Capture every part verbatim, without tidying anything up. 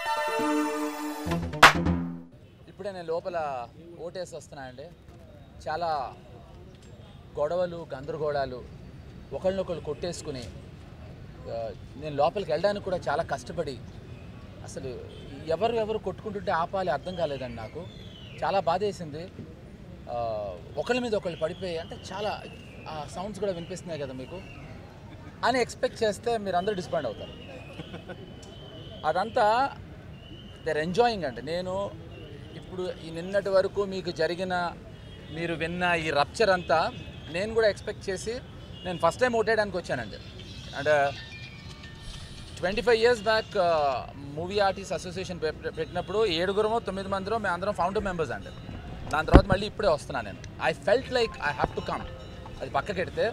ఇప్పుడే నేను లోపల ఓటేసి వస్తున్నానండి. చాలా గొడవలు గందరగోళాలు ఒకళ్ళనొకళ్ళు కొట్టేసుకుని నేను లోపలికి వెళ్ళడానికి కూడా చాలా కష్టపడి అసలు ఎవరు ఎవరు కొట్టుకుంటుంటే ఆపాలి అర్థం కాలేదండి. నాకు చాలా బాధేసింది. ఒకళ్ళ మీద ఒకళ్ళు పడిపోయి అంటే చాలా సౌండ్స్ కూడా వినిపిస్తున్నాయి కదా మీకు అని ఎక్స్పెక్ట్ చేస్తే మీరు అందరూ డిసప్పాయింట్ అవుతారు. అదంతా దేర్ ఎంజాయింగ్ అండి. నేను ఇప్పుడు ఈ నిన్నటి వరకు మీకు జరిగిన మీరు విన్న ఈ రప్చర్ అంతా నేను కూడా ఎక్స్పెక్ట్ చేసి నేను ఫస్ట్ టైం ఓటేయడానికి వచ్చానండి. And twenty five years back movie artist association పెట్టినప్పుడు ఏడుగురమో తొమ్మిది మందిలో మేము అందరం ఫౌండర్ మెంబర్స్ అండి. దాని తర్వాత మళ్ళీ ఇప్పుడే వస్తున్నాను నేను. I felt like I have to come. అది పక్కకెడితే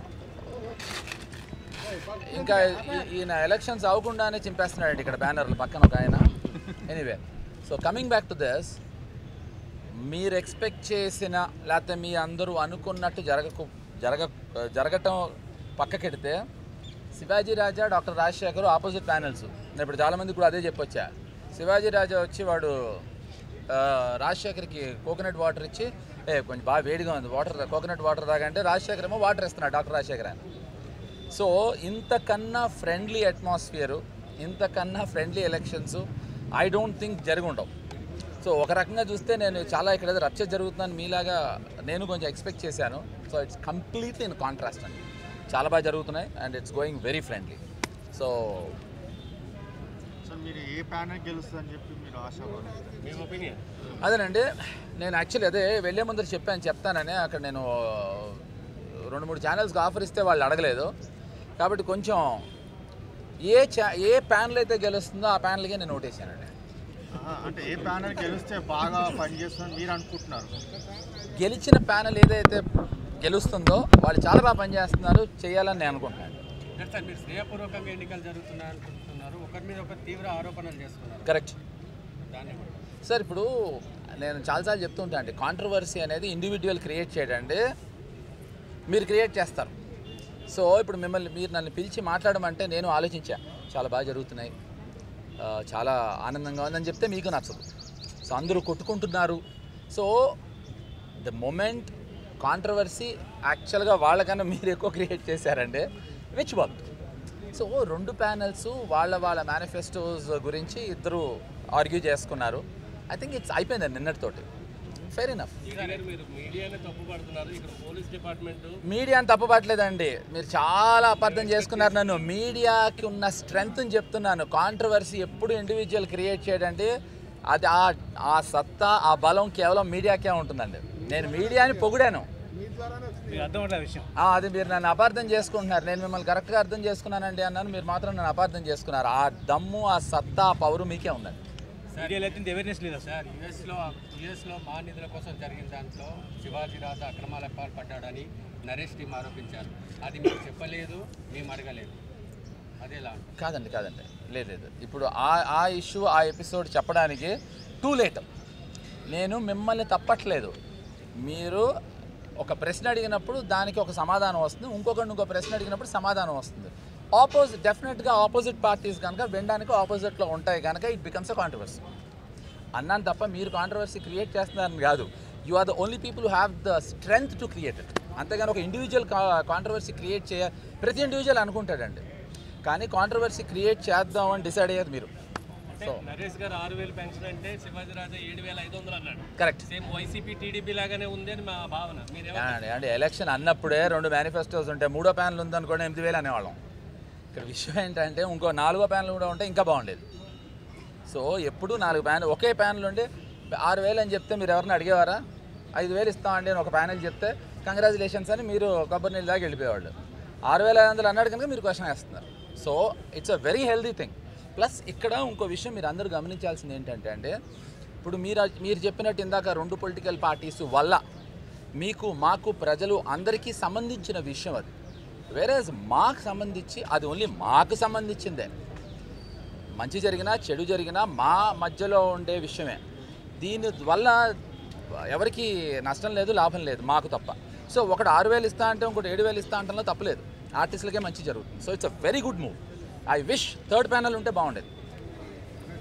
ఇంకా ఈయన ఎలక్షన్స్ అవ్వకుండానే చింపేస్తున్నాడండి ఇక్కడ బ్యానర్లు పక్కన ఒక ఆయన. Anyway, so coming back to this, మీరు ఎక్స్పెక్ట్ చేసిన లేకపోతే మీ అందరూ అనుకున్నట్టు జరగకు జరగ జరగటం పక్కకెడితే Shivaji Raja doctor Rajasekhar opposite panels. నేను ఇప్పుడు చాలామంది కూడా అదే చెప్పొచ్చా. శివాజీ రాజా వచ్చి వాడు రాజశేఖర్కి కోకోనట్ వాటర్ ఇచ్చి ఏ కొంచెం బాగా వేడిగా ఉంది వాటర్ కోకోనట్ వాటర్ తాగంటే రాజశేఖర్ ఏమో వాటర్ ఇస్తున్నాడు డాక్టర్ రాజశేఖర్ అని. సో ఇంతకన్నా ఫ్రెండ్లీ అట్మాస్ఫియరు, ఇంతకన్నా friendly elections I don't think జరిగి ఉండవు. సో ఒక రకంగా చూస్తే నేను చాలా ఇక్కడ రప్చర్ జరుగుతుందని మీలాగా నేను కొంచెం ఎక్స్పెక్ట్ చేశాను. So it's completely in contrast అండి. చాలా బాగా జరుగుతున్నాయి and it's going very friendly. So మీరు ఏ ప్యానల్ గెలుస్తుందని చెప్పి మీరు ఆశ? అదేనండి, నేను యాక్చువల్లీ అదే వెళ్ళే ముందర చెప్పాను చెప్తానని. అక్కడ నేను రెండు మూడు ఛానల్స్కి ఆఫర్ ఇస్తే వాళ్ళు అడగలేదు కాబట్టి కొంచెం ఏ ఛా ఏ ప్యానల్ అయితే గెలుస్తుందో ఆ ప్యానల్కే నేను ఓటేసానండి. అంటే ఏ ప్యానల్ గెలిస్తే బాగా పనిచేస్తుందని మీరు అనుకుంటున్నారు? గెలిచిన ప్యానల్ ఏదైతే గెలుస్తుందో వాళ్ళు చాలా బాగా పనిచేస్తున్నారు, చేయాలని నేను అనుకుంటున్నాను. సార్, మీరు స్నేహపూర్వకంగా ఎన్నికలు జరుగుతున్నాయి అనుకుంటున్నారు, ఒకరి మీద ఒకరు తీవ్ర ఆరోపణలు చేస్తున్నారు. కరెక్ట్ దాన్ని సార్. ఇప్పుడు నేను చాలాసార్లు చెప్తూ ఉంటాను అండి, కాంట్రవర్సీ అనేది ఇండివిజువల్ క్రియేట్ చేయడండి, మీరు క్రియేట్ చేస్తారు. సో ఇప్పుడు మిమ్మల్ని మీరు నన్ను పిలిచి మాట్లాడమంటే నేను ఆలోచించా, చాలా బాగా జరుగుతున్నాయి, చాలా ఆనందంగా ఉందని చెప్తే మీకు నచ్చదు. సో అందరూ కొట్టుకుంటున్నారు. సో ద మొమెంట్ కాంట్రవర్సీ యాక్చువల్గా వాళ్ళకన్నా మీరు ఎక్కువ క్రియేట్ చేశారండి, విచ్ వర్క్. సో రెండు ప్యానల్స్ వాళ్ళ వాళ్ళ మేనిఫెస్టోస్ గురించి ఇద్దరు ఆర్గ్యూ చేసుకున్నారు. ఐ థింక్ ఇట్స్ అయిపోయిందండి నిన్నటితోటి. Fair enough. మీడియాని తప్పుపట్టలేదండి, మీరు చాలా అబద్ధం చేసుకున్నారు నన్ను. మీడియాకి ఉన్న స్ట్రెంగ్త్ని చెప్తున్నాను. కాంట్రవర్సీ ఎప్పుడు ఇండివిజువల్ క్రియేట్ చేయడండి, అది ఆ సత్తా ఆ బలం కేవలం మీడియాకే ఉంటుందండి. నేను మీడియాని పొగిడాను, అది మీరు నన్ను అపార్థం చేసుకుంటున్నారు. నేను మిమ్మల్ని కరెక్ట్గా అర్థం చేసుకున్నానండి అన్నాను, మీరు మాత్రం నన్ను అపార్థం చేసుకున్నారు. ఆ దమ్ము ఆ సత్తా ఆ పౌరు మీకే ఉందండి. అవేర్నెస్ లేదా సార్? యుఎస్లో యుఎస్లో మా నిధుల కోసం జరిగిన దాంట్లో శివాజీ రాజా అక్రమాల పాల్పడ్డాడని నరేష్ టీం ఆరోపించారు. అది మీరు చెప్పలేదు, మేము అడగలేదు, అదేలా? కాదండి కాదండి లేదు లేదు ఇప్పుడు ఆ ఆ ఇష్యూ ఆ ఎపిసోడ్ చెప్పడానికి టూ లేట్. నేను మిమ్మల్ని తప్పట్లేదు. మీరు ఒక ప్రశ్న అడిగినప్పుడు దానికి ఒక సమాధానం వస్తుంది, ఇంకొకటి ఇంకో ప్రశ్న అడిగినప్పుడు సమాధానం వస్తుంది. ఆపోజిట్ డెఫినెట్గా ఆపోజిట్ పార్టీస్ కనుక వినడానికి ఆపోజిట్లో ఉంటాయి కనుక ఇట్ బికమ్స్ అ కాంట్రవర్సీ అన్నాను తప్ప మీరు కాంట్రవర్సీ క్రియేట్ చేస్తున్నారని కాదు. You are the only people who have the strength to create it. అంతేగాని ఒక ఇండివిజువల్ కాంట్రవర్సీ క్రియేట్ చేయ ప్రతి ఇండివిజువల్ అనుకుంటాడండి, కానీ కాంట్రవర్సీ క్రియేట్ చేద్దాం అని డిసైడ్ అయ్యారు మీరు. సో నరేష్ గారు ఆరు వేలు పెన్షన్ అంటే శివాజీ రాజా ఏడు వేల ఐదు వందలు అన్నాడు. కరెక్ట్. సేమ్ వైసీపీ టీడీపీ లాగానే ఉంది అని మా భావన. అంటే ఎలక్షన్ అన్నప్పుడే రెండు మేనిఫెస్టోస్ ఉంటాయి, మూడో ప్యానల్ ఉందనుకోండి ఎనిమిది వేలు అనేవాళ్ళం. ఇక్కడ విషయం ఏంటంటే ఇంకో నాలుగో ప్యానల్ కూడా ఉంటే ఇంకా బాగుండేది. సో ఎప్పుడు నాలుగు ప్యానల్ ఒకే ప్యానల్ ఉండి ఆరు వేలు అని చెప్తే మీరు ఎవరిని అడిగేవారా? ఐదు వేలు ఇస్తామండి అని ఒక ప్యానల్ చెప్తే కంగ్రాచులేషన్స్ అని మీరు కొబ్బరి నీళ్ళు దాకా వెళ్ళిపోయేవాళ్ళు. ఆరు వేల ఐదు వందలు అన్నాడు కనుక మీరు క్వశ్చన్ వేస్తున్నారు. So it's a very healthy thing. Plus ఇక్కడ ఇంకో విషయం మీరు అందరూ గమనించాల్సింది ఏంటంటే అంటే ఇప్పుడు మీరు మీరు చెప్పినట్టు ఇందాక రెండు పొలిటికల్ పార్టీస్ వల్ల మీకు మాకు ప్రజలు అందరికీ సంబంధించిన విషయం అది. వేరేజ్ మాకు సంబంధించి అది ఓన్లీ మాకు సంబంధించిందే. మంచి జరిగినా చెడు జరిగినా మా మధ్యలో ఉండే విషయమే. దీనివల్ల ఎవరికి నష్టం లేదు, లాభం లేదు, మాకు తప్ప. సో ఒకటి ఆరు వేలు ఇస్తా అంటే ఇంకోటి ఏడు వేలు ఇస్తా అంటే తప్పలేదు, ఆర్టిస్టులకే మంచి జరుగుతుంది. So it's a very good move. I wish third panel ఉంటే బాగుండేది.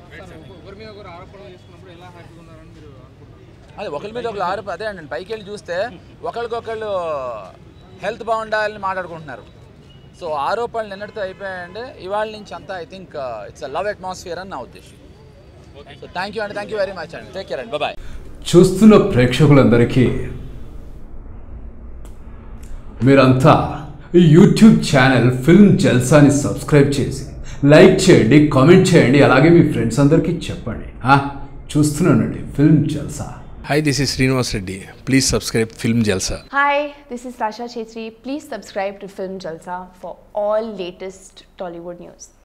అదే ఒకరి మీద ఒకరు ఆరోప అదే అండి పైకి వెళ్ళి చూస్తే ఒకరికొకళ్ళు హెల్త్ బాగుండాలని మాట్లాడుకుంటున్నారు. సో ఆరోపణలు నిన్నటితో అయిపోయాయండి. ఇవాళ నుంచి అంతా I think it's a love atmosphere అని నా ఉద్దేశం. సో థ్యాంక్ యూ అండి, థ్యాంక్ యూ వెరీ మచ్ అండి. టేక్ కేర్ అండి, బాయ్. చూస్తున్న ప్రేక్షకులందరికీ మీరంతా ఈ యూట్యూబ్ ఛానల్ ఫిల్మ్ జల్సాని సబ్స్క్రైబ్ చేసి లైక్ చేయండి, కామెంట్ చేయండి, అలాగే మీ ఫ్రెండ్స్ అందరికీ చెప్పండి. చూస్తున్నానండి film Jalsa. Hi, this is Srinivas Reddy. Please subscribe Film Jalsa. Hi, this is Rasha Chetri. Please subscribe to Film Jalsa for all latest Tollywood news.